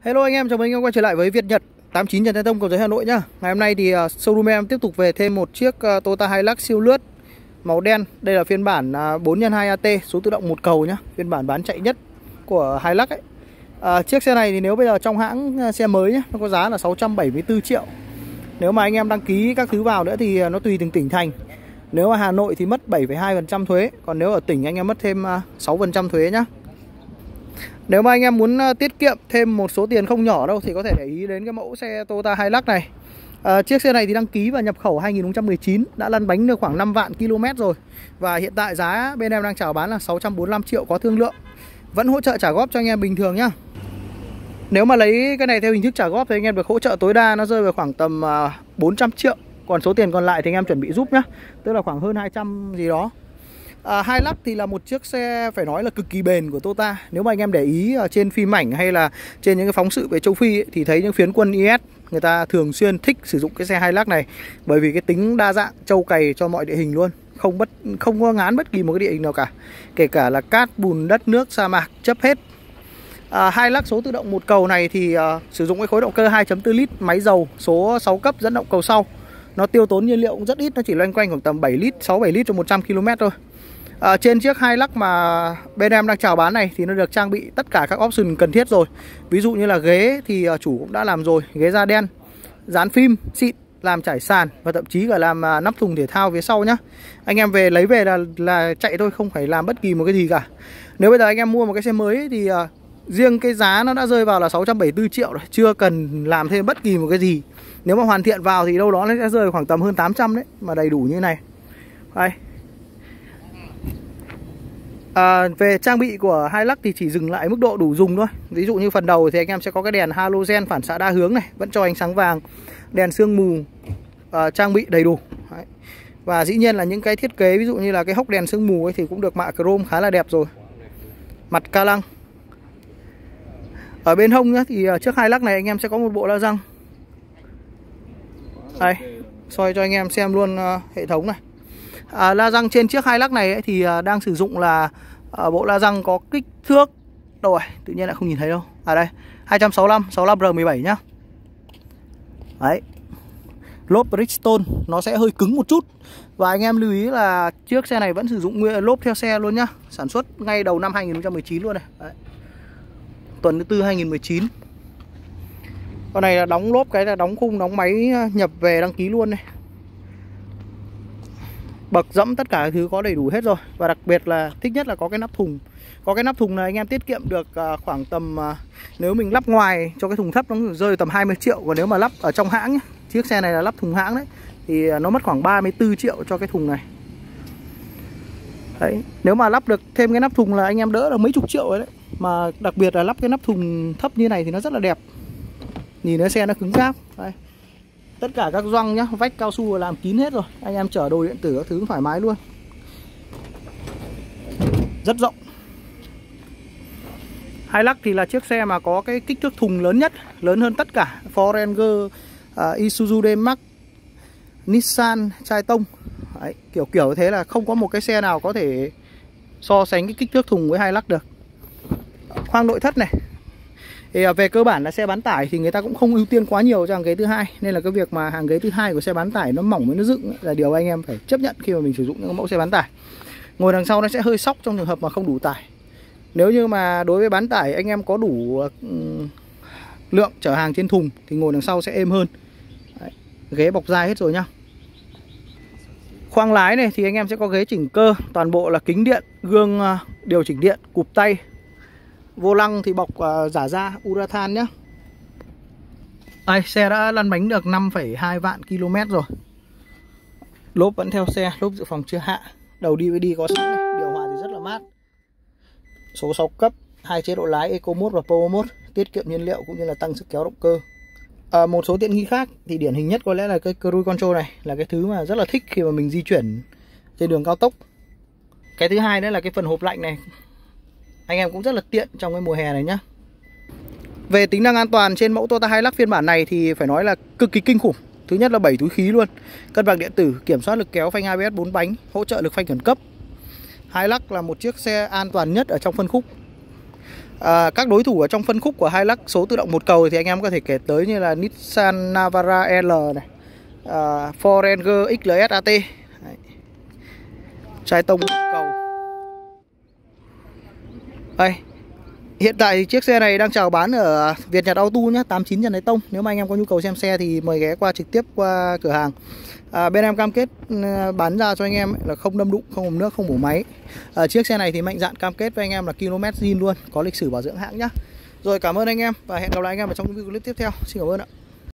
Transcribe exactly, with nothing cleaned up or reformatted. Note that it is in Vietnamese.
Hello anh em, chào mừng anh em quay trở lại với Việt Nhật tám chín Trần Thái Tông, Cầu Giấy, Hà Nội nhá. Ngày hôm nay thì uh, showroom em tiếp tục về thêm một chiếc uh, Toyota Hilux siêu lướt màu đen. Đây là phiên bản uh, bốn nhân hai A T, số tự động một cầu nhá, phiên bản bán chạy nhất của Hilux ấy. Uh, chiếc xe này thì nếu bây giờ trong hãng uh, xe mới nhá, nó có giá là sáu trăm bảy mươi tư triệu. Nếu mà anh em đăng ký các thứ vào nữa thì uh, nó tùy từng tỉnh thành. Nếu ở Hà Nội thì mất bảy phẩy hai phần trăm thuế, còn nếu ở tỉnh anh em mất thêm uh, sáu phần trăm thuế nhá. Nếu mà anh em muốn tiết kiệm thêm một số tiền không nhỏ đâu thì có thể để ý đến cái mẫu xe Toyota Hilux này. à, Chiếc xe này thì đăng ký và nhập khẩu hai nghìn không trăm mười chín, đã lăn bánh được khoảng năm vạn ki lô mét rồi. Và hiện tại giá bên em đang chào bán là sáu trăm bốn mươi lăm triệu, có thương lượng. Vẫn hỗ trợ trả góp cho anh em bình thường nhá. Nếu mà lấy cái này theo hình thức trả góp thì anh em được hỗ trợ tối đa nó rơi vào khoảng tầm bốn trăm triệu. Còn số tiền còn lại thì anh em chuẩn bị giúp nhá, tức là khoảng hơn hai trăm gì đó. À, Hilux thì là một chiếc xe phải nói là cực kỳ bền của Toyota. Nếu mà anh em để ý ở trên phim ảnh hay là trên những cái phóng sự về châu Phi ấy, thì thấy những phiến quân i ét người ta thường xuyên thích sử dụng cái xe Hilux này, bởi vì cái tính đa dạng trâu cày cho mọi địa hình luôn, không bất không có ngán bất kỳ một cái địa hình nào cả, kể cả là cát, bùn, đất, nước, sa mạc chấp hết. à, Hilux số tự động một cầu này thì uh, sử dụng cái khối động cơ hai chấm bốn lít, máy dầu số sáu cấp, dẫn động cầu sau. Nó tiêu tốn nhiên liệu cũng rất ít, nó chỉ loanh quanh khoảng tầm bảy lít, sáu bảy lít cho một trăm ki lô mét thôi. À, trên chiếc Hilux mà bên em đang chào bán này thì nó được trang bị tất cả các option cần thiết rồi. Ví dụ như là ghế thì chủ cũng đã làm rồi, ghế da đen, dán phim xịn, làm trải sàn và thậm chí cả làm nắp thùng thể thao phía sau nhá. Anh em về lấy về là là chạy thôi, không phải làm bất kỳ một cái gì cả. Nếu bây giờ anh em mua một cái xe mới ấy, thì uh, riêng cái giá nó đã rơi vào là sáu trăm bảy mươi tư triệu rồi, chưa cần làm thêm bất kỳ một cái gì. Nếu mà hoàn thiện vào thì đâu đó nó sẽ rơi khoảng tầm hơn tám trăm đấy, mà đầy đủ như này. Đây. À, về trang bị của Hilux thì chỉ dừng lại mức độ đủ dùng thôi. Ví dụ như phần đầu thì anh em sẽ có cái đèn halogen phản xạ đa hướng này, vẫn cho ánh sáng vàng, đèn sương mù, à, trang bị đầy đủ. Đấy. Và dĩ nhiên là những cái thiết kế ví dụ như là cái hốc đèn sương mù ấy thì cũng được mạ chrome khá là đẹp rồi. Mặt ca lăng. Ở bên hông nhá, thì trước Hilux này anh em sẽ có một bộ la răng. Đây, soi cho anh em xem luôn uh, hệ thống này. À, la răng trên chiếc Hilux này ấy, thì à, đang sử dụng là à, bộ la răng có kích thước đâu rồi, tự nhiên lại không nhìn thấy đâu. À đây, hai trăm sáu mươi lăm, sáu mươi lăm R mười bảy nhá. Đấy. Lốp Bridgestone nó sẽ hơi cứng một chút. Và anh em lưu ý là chiếc xe này vẫn sử dụng nguyên lốp theo xe luôn nhá, sản xuất ngay đầu năm hai nghìn không trăm mười chín luôn này. Đấy. Tuần thứ tư hai nghìn không trăm mười chín. Con này là đóng lốp, cái là đóng khung, đóng máy nhập về đăng ký luôn này. Bậc dẫm tất cả thứ có đầy đủ hết rồi. Và đặc biệt là thích nhất là có cái nắp thùng. Có cái nắp thùng này anh em tiết kiệm được khoảng tầm, nếu mình lắp ngoài cho cái thùng thấp nó rơi tầm hai mươi triệu. Còn nếu mà lắp ở trong hãng, chiếc xe này là lắp thùng hãng đấy, thì nó mất khoảng ba mươi tư triệu cho cái thùng này. Đấy, nếu mà lắp được thêm cái nắp thùng là anh em đỡ được mấy chục triệu rồi đấy. Mà đặc biệt là lắp cái nắp thùng thấp như này thì nó rất là đẹp. Nhìn cái xe nó cứng cáp. Đây. Tất cả các gioăng nhá, vách cao su làm kín hết rồi. Anh em chở đồ điện tử các thứ thoải mái luôn. Rất rộng. Hilux thì là chiếc xe mà có cái kích thước thùng lớn nhất, lớn hơn tất cả Ford Ranger, uh, Isuzu D-Max, Nissan, Chai Tông. Đấy, kiểu kiểu thế là không có một cái xe nào có thể so sánh cái kích thước thùng với Hilux được. Khoang nội thất này. Thì về cơ bản là xe bán tải thì người ta cũng không ưu tiên quá nhiều cho hàng ghế thứ hai, nên là cái việc mà hàng ghế thứ hai của xe bán tải nó mỏng với nó dựng là điều anh em phải chấp nhận khi mà mình sử dụng những mẫu xe bán tải. Ngồi đằng sau nó sẽ hơi sóc trong trường hợp mà không đủ tải. Nếu như mà đối với bán tải anh em có đủ um, lượng chở hàng trên thùng thì ngồi đằng sau sẽ êm hơn. Đấy, ghế bọc da hết rồi nhá. Khoang lái này thì anh em sẽ có ghế chỉnh cơ, toàn bộ là kính điện, gương uh, điều chỉnh điện, cụp tay. Vô lăng thì bọc uh, giả da Urathan nhá. Đây, xe đã lăn bánh được năm phẩy hai vạn ki lô mét rồi. Lốp vẫn theo xe, lốp dự phòng chưa hạ. Đầu đê vê đê có sẵn này, điều hòa thì rất là mát. Số sáu cấp, hai chế độ lái Eco Mode và Power Mode, tiết kiệm nhiên liệu cũng như là tăng sức kéo động cơ. À, một số tiện nghi khác thì điển hình nhất có lẽ là cái Cruise Control này, là cái thứ mà rất là thích khi mà mình di chuyển trên đường cao tốc. Cái thứ hai nữa là cái phần hộp lạnh này, anh em cũng rất là tiện trong cái mùa hè này nhá. Về tính năng an toàn trên mẫu Toyota Hilux phiên bản này thì phải nói là cực kỳ kinh khủng. Thứ nhất là bảy túi khí luôn, cân bằng điện tử, kiểm soát lực kéo, phanh a bê ét bốn bánh, hỗ trợ lực phanh khẩn cấp. Hilux là một chiếc xe an toàn nhất ở trong phân khúc. À, các đối thủ ở trong phân khúc của Hilux số tự động một cầu thì anh em có thể kể tới như là Nissan Navara L này, uh, Ford Ranger ích lờ ét a tê. Trái tông một cầu. Đây. Hiện tại thì chiếc xe này đang chào bán ở Việt Nhật Auto nhé, tám chín Trần Thái Tông. Nếu mà anh em có nhu cầu xem xe thì mời ghé qua trực tiếp qua cửa hàng. à, Bên em cam kết bán ra cho anh em là không đâm đụng, không hầm nước, không bổ máy. à, Chiếc xe này thì mạnh dạn cam kết với anh em là km zin luôn, có lịch sử bảo dưỡng hãng nhá. Rồi, cảm ơn anh em và hẹn gặp lại anh em ở trong những video clip tiếp theo. Xin cảm ơn ạ.